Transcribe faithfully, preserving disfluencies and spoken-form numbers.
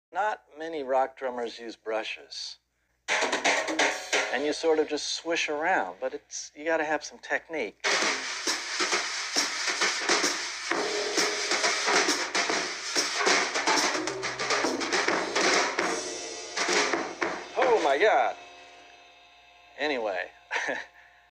Not many rock drummers use brushes. And you sort of just swish around, but it's, you gotta have some technique. Oh my God. Anyway,